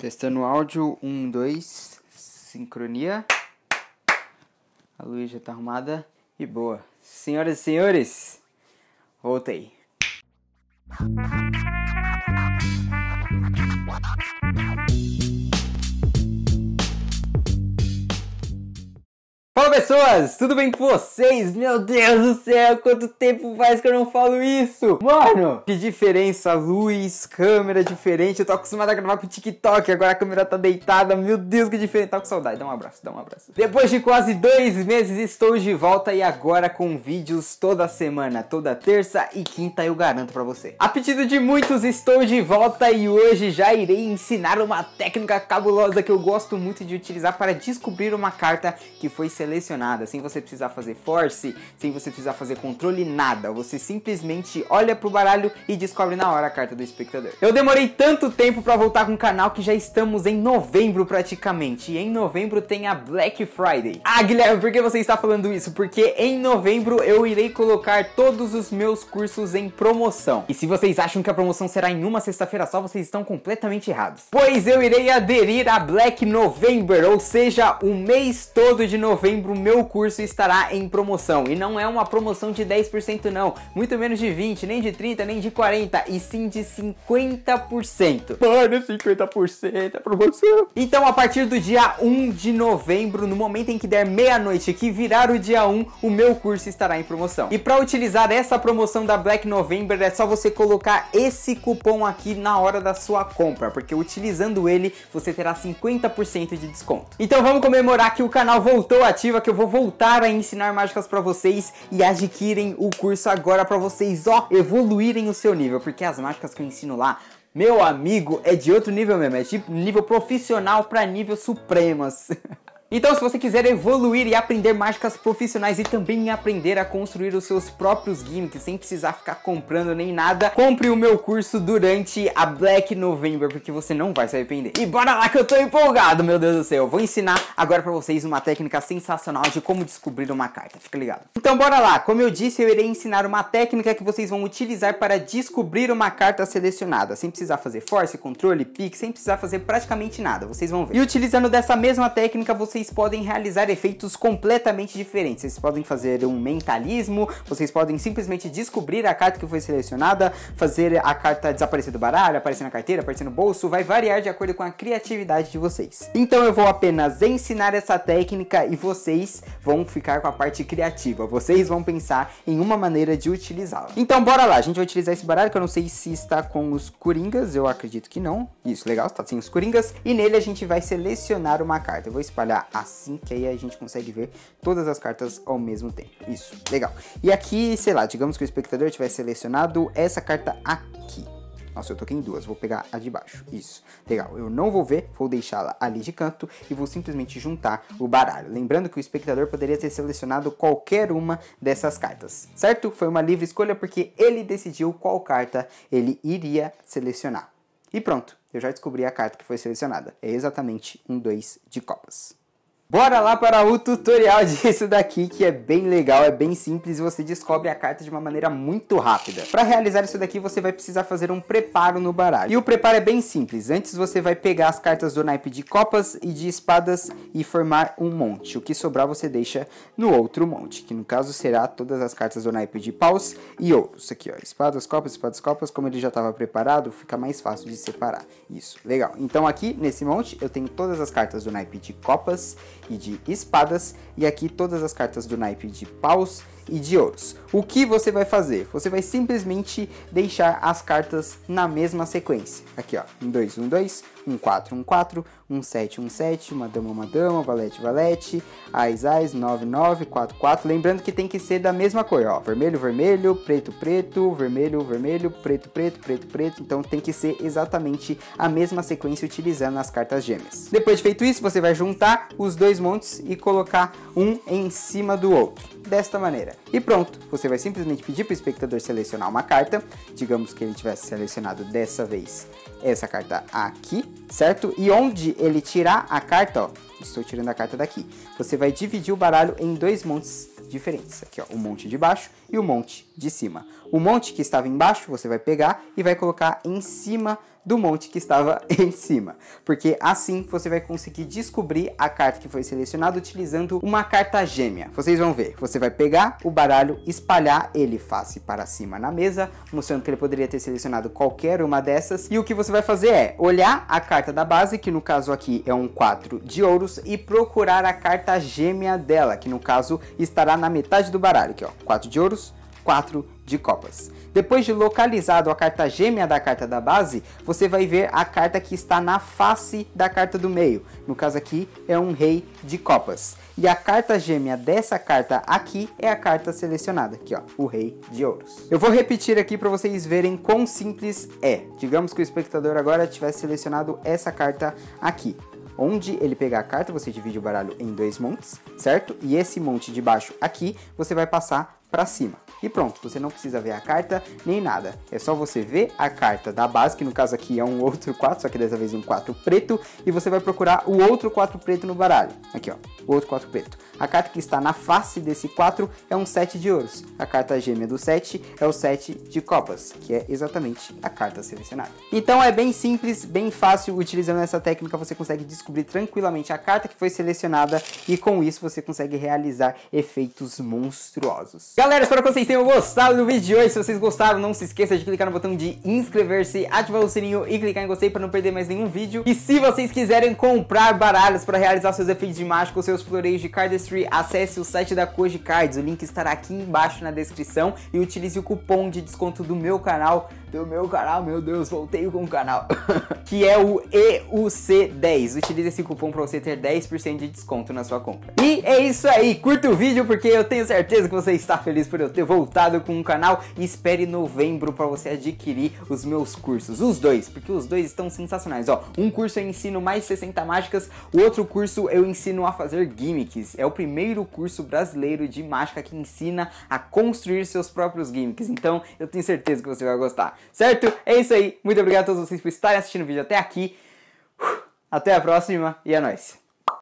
Testando o áudio, 1, 2, sincronia. A luz já tá arrumada e boa. Senhoras e senhores, voltei. Fala pessoas, tudo bem com vocês? Meu Deus do céu, quanto tempo faz que eu não falo isso? Mano, que diferença, luz, câmera diferente. Eu tô acostumado a gravar com o TikTok, agora a câmera tá deitada. Meu Deus, que diferente, tá com saudade, dá um abraço. Depois de quase 2 meses estou de volta e agora com vídeos toda semana, toda terça e quinta eu garanto pra você. A pedido de muitos estou de volta e hoje já irei ensinar uma técnica cabulosa que eu gosto muito de utilizar para descobrir uma carta que foi selecionada, sem você precisar fazer force, sem você precisar fazer controle, nada. Você simplesmente olha pro baralho e descobre na hora a carta do espectador. Eu demorei tanto tempo pra voltar com o canal que já estamos em novembro praticamente. E em novembro tem a Black Friday. Ah, Guilherme, por que você está falando isso? Porque em novembro eu irei colocar todos os meus cursos em promoção. E se vocês acham que a promoção será em uma sexta-feira só, vocês estão completamente errados. Pois eu irei aderir a Black November, ou seja, o mês todo de novembro o meu curso estará em promoção. E não é uma promoção de 10% não, muito menos de 20%, nem de 30%, nem de 40%, e sim de 50%. Mano, 50% é promoção. Então a partir do dia 1 de novembro, no momento em que der meia-noite, que virar o dia 1, o meu curso estará em promoção. E para utilizar essa promoção da Black November é só você colocar esse cupom aqui na hora da sua compra, porque utilizando ele você terá 50% de desconto. Então vamos comemorar que o canal voltou ativo, que eu vou voltar a ensinar mágicas pra vocês e adquirem o curso agora pra vocês, ó, evoluírem o seu nível, porque as mágicas que eu ensino lá, meu amigo, é de outro nível mesmo, é tipo nível profissional pra nível supremas. Então, se você quiser evoluir e aprender mágicas profissionais e também aprender a construir os seus próprios gimmicks sem precisar ficar comprando nem nada, compre o meu curso durante a Black November, porque você não vai se arrepender. E bora lá que eu tô empolgado, meu Deus do céu. Eu vou ensinar agora pra vocês uma técnica sensacional de como descobrir uma carta, fica ligado. Então bora lá, como eu disse, eu irei ensinar uma técnica que vocês vão utilizar para descobrir uma carta selecionada, sem precisar fazer force, controle, pique, sem precisar fazer praticamente nada, vocês vão ver. E utilizando dessa mesma técnica, vocês podem realizar efeitos completamente diferentes. Vocês podem fazer um mentalismo, vocês podem simplesmente descobrir a carta que foi selecionada, fazer a carta desaparecer do baralho, aparecer na carteira, aparecer no bolso, vai variar de acordo com a criatividade de vocês. Então eu vou apenas ensinar essa técnica e vocês vão ficar com a parte criativa, vocês vão pensar em uma maneira de utilizá-la. Então bora lá, a gente vai utilizar esse baralho que eu não sei se está com os coringas, eu acredito que não. Isso, legal, está sem os coringas, e nele a gente vai selecionar uma carta. Eu vou espalhar assim, que aí a gente consegue ver todas as cartas ao mesmo tempo. Isso, legal. E aqui, sei lá, digamos que o espectador tivesse selecionado essa carta aqui. Nossa, eu toquei em duas, vou pegar a de baixo. Isso, legal. Eu não vou ver, vou deixá-la ali de canto e vou simplesmente juntar o baralho. Lembrando que o espectador poderia ter selecionado qualquer uma dessas cartas, certo? Foi uma livre escolha porque ele decidiu qual carta ele iria selecionar. E pronto, eu já descobri a carta que foi selecionada. É exatamente um 2 de copas. Bora lá para o tutorial disso daqui, que é bem legal, é bem simples e você descobre a carta de uma maneira muito rápida. Para realizar isso daqui, você vai precisar fazer um preparo no baralho. E o preparo é bem simples. Antes você vai pegar as cartas do naipe de copas e de espadas e formar um monte. O que sobrar você deixa no outro monte, que no caso será todas as cartas do naipe de paus e ouros. Aqui, ó, espadas, copas. Como ele já estava preparado, fica mais fácil de separar. Isso, legal. Então aqui, nesse monte, eu tenho todas as cartas do naipe de copas e de espadas, e aqui todas as cartas do naipe de paus e de ouros. O que você vai fazer? Você vai simplesmente deixar as cartas na mesma sequência. Aqui, ó, 1, 2, 1, 2, 1, 4, 1, 4, 1, 7, 1, 7, uma dama, valete, valete, ás, ás, 9, 9, 4, 4. Lembrando que tem que ser da mesma cor, ó, vermelho, vermelho, preto, preto, vermelho, vermelho, preto, preto, preto, preto. Então tem que ser exatamente a mesma sequência utilizando as cartas gêmeas. Depois de feito isso, você vai juntar os dois montes e colocar um em cima do outro, desta maneira. E pronto, você vai simplesmente pedir para o espectador selecionar uma carta, digamos que ele tivesse selecionado dessa vez essa carta aqui, certo? E onde ele tirar a carta, ó, estou tirando a carta daqui, você vai dividir o baralho em dois montes diferentes, aqui ó, o monte de baixo e o monte de cima. O monte que estava embaixo você vai pegar e vai colocar em cima do monte que estava em cima, porque assim você vai conseguir descobrir a carta que foi selecionada utilizando uma carta gêmea. Vocês vão ver, você vai pegar o baralho, espalhar ele face para cima na mesa, mostrando que ele poderia ter selecionado qualquer uma dessas, e o que você vai fazer é olhar a carta da base, que no caso aqui é um 4 de ouros, e procurar a carta gêmea dela, que no caso estará na metade do baralho, aqui ó, 4 de ouros, 4 de copas. Depois de localizado a carta gêmea da carta da base, você vai ver a carta que está na face da carta do meio. No caso aqui é um rei de copas. E a carta gêmea dessa carta aqui é a carta selecionada, aqui ó, o rei de ouros. Eu vou repetir aqui para vocês verem quão simples é. Digamos que o espectador agora tivesse selecionado essa carta aqui. Onde ele pegar a carta, você divide o baralho em 2 montes, certo? E esse monte de baixo aqui, você vai passar para cima. E pronto, você não precisa ver a carta nem nada. É só você ver a carta da base, que no caso aqui é um outro 4, só que dessa vez um 4 preto. E você vai procurar o outro 4 preto no baralho. Aqui ó, o outro 4 preto. A carta que está na face desse 4 é um 7 de ouros. A carta gêmea do 7 é o 7 de copas, que é exatamente a carta selecionada. Então é bem simples, bem fácil. Utilizando essa técnica você consegue descobrir tranquilamente a carta que foi selecionada. E com isso você consegue realizar efeitos monstruosos. Galera, espero que vocês tenham gostado do vídeo de hoje. Se vocês gostaram, não se esqueça de clicar no botão de inscrever-se, ativar o sininho e clicar em gostei para não perder mais nenhum vídeo. E se vocês quiserem comprar baralhos para realizar seus efeitos de mágica ou seus floreios de cardistry, acesse o site da Koji Cards. O link estará aqui embaixo na descrição e utilize o cupom de desconto do meu canal. Meu Deus, voltei com o canal. Que é o EUC10. Utilize esse cupom para você ter 10% de desconto na sua compra. E é isso aí, curta o vídeo porque eu tenho certeza que você está feliz por eu ter voltado com o canal. E espere novembro para você adquirir os meus cursos, os dois, porque os dois estão sensacionais. Ó, um curso eu ensino mais 60 mágicas, o outro curso eu ensino a fazer gimmicks. É o primeiro curso brasileiro de mágica que ensina a construir seus próprios gimmicks. Então eu tenho certeza que você vai gostar. Certo? É isso aí. Muito obrigado a todos vocês por estarem assistindo o vídeo até aqui. Até a próxima e é nóis.